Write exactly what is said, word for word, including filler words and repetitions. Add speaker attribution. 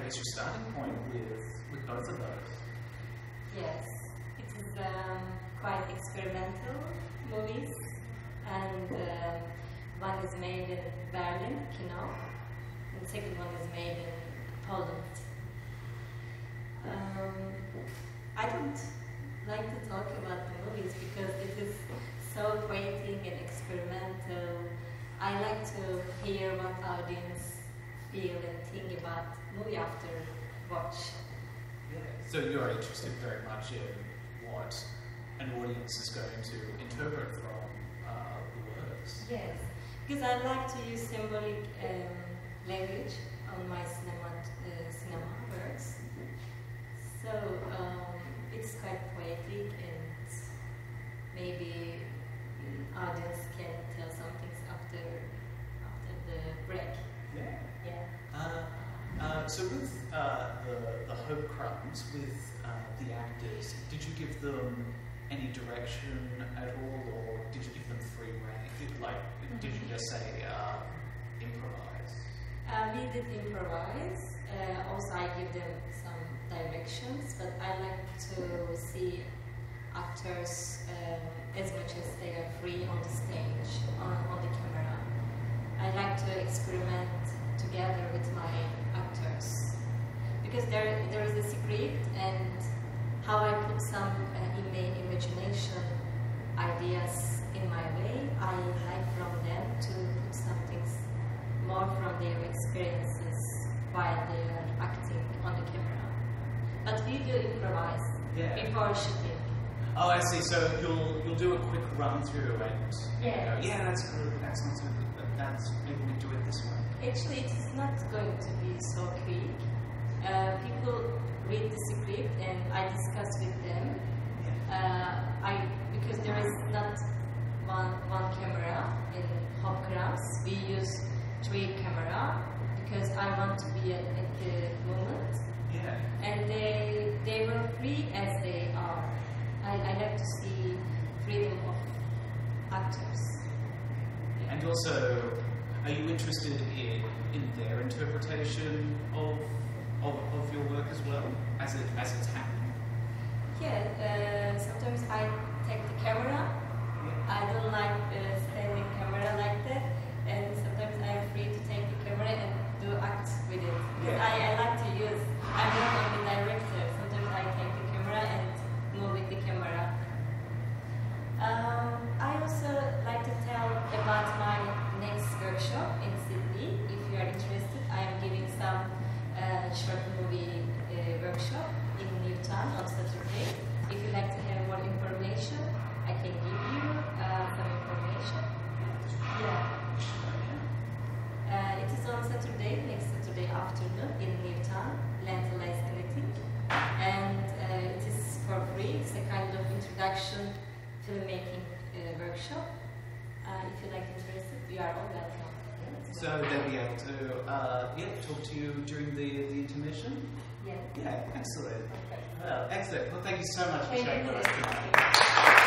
Speaker 1: I guess, your starting point with, with both of those.
Speaker 2: Yes, it is um, quite experimental movies, and uh, one is made in Berlin, Kino, and the second one is made in Poland. Um, I don't like to talk about the movies because it is so poetic and experimental. I like to hear what audience feel and think about movie after watch.
Speaker 1: Yeah. So you're interested very much in what an audience is going to interpret from uh, the works.
Speaker 2: Yes, because I like to use symbolic um, language on my cinema, uh, cinema works. So um, it's quite poetic, and maybe the audience can tell some things after after the break.
Speaker 1: Yeah.
Speaker 2: Yeah.
Speaker 1: Uh, uh, so with uh, the the HOPE CRUMBS, with uh, the actors, did you give them any direction at all, or did you give them free rein? Did, like, did you just say uh, improvise?
Speaker 2: Uh, we did improvise. Uh, also, I give them some directions, but I like to see actors um, as much as they are free on the stage, on, on the camera. I like to experiment together with my actors, because there there is a script, and how I put some uh, ima imagination ideas in my way, I like from them to put some things more from their experiences while they are acting on the camera. But we do improvise
Speaker 1: yeah.
Speaker 2: before shooting.
Speaker 1: Oh, I see. So you'll you'll do a quick run through and
Speaker 2: yeah,
Speaker 1: go, yeah, that's good. That's not so good. But that's maybe we do it this way.
Speaker 2: Actually, it is not going to be so quick. Uh, people read the script and I discuss with them.
Speaker 1: Yeah.
Speaker 2: Uh, I because there is not one one camera in HOPE CRUMBS. We use three camera because I want to be at, at the moment.
Speaker 1: Yeah.
Speaker 2: And they they were free as they are. I, I like to see freedom of actors.
Speaker 1: And also, are you interested in in their interpretation of of, of your work as well, as it as it's happening?
Speaker 2: Yeah. Uh, sometimes I take the camera.
Speaker 1: Yeah.
Speaker 2: I don't like uh, standing camera like that, and sometimes I am free to take the camera and do act with it. Because
Speaker 1: Yeah.
Speaker 2: I, I like to use. I'm not only director. Sometimes I take the camera and move with the camera. Um, I also like to tell about my next workshop in Sydney. If you are interested, I am giving some uh, short movie uh, workshop in Newtown on Saturday. If you like to have more information, I can give you uh, some information. Yeah. Uh, it is on Saturday, next Saturday afternoon in Newtown, Lentilize Anything. And uh, it is for free. It's a kind of introduction filmmaking uh, workshop. Uh, if you like interested, you are all welcome.
Speaker 1: So they'll be able to uh, yeah, talk to you during the, the intermission?
Speaker 2: Yeah.
Speaker 1: Yeah, excellent.
Speaker 2: Okay.
Speaker 1: Well, excellent. Well, thank you so much for
Speaker 2: Thank
Speaker 1: sharing
Speaker 2: you.
Speaker 1: with us tonight.